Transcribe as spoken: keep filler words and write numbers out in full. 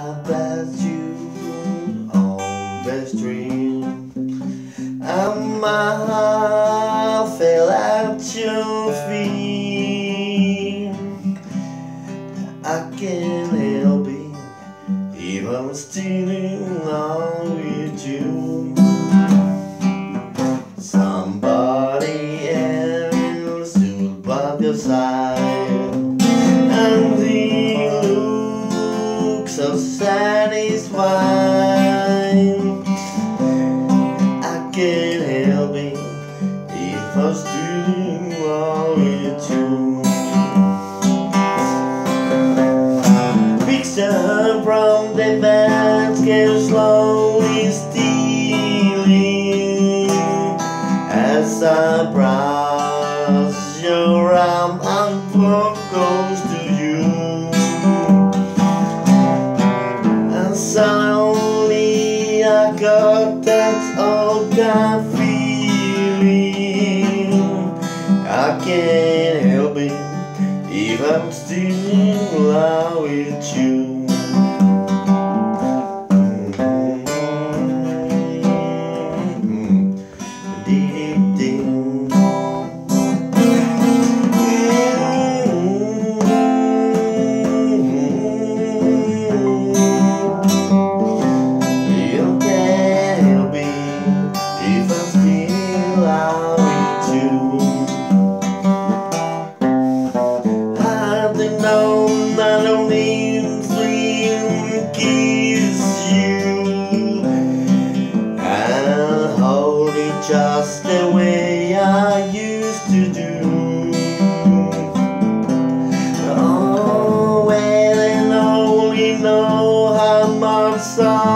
I bet you on the street, and my heart fell at your feet. I can't help it if I'm still in love with you. Somebody else stood by your side, and he looked so satisfied. I can't help it if I'm still in love with you. Picture from the basket slowly stealing as I brush your arm and walk close to you. And suddenly I got that old gut feeling. I can't help it if I'm still in love with you. I don't need to kiss you and hold it just the way I used to do. Oh, well, and only know how much I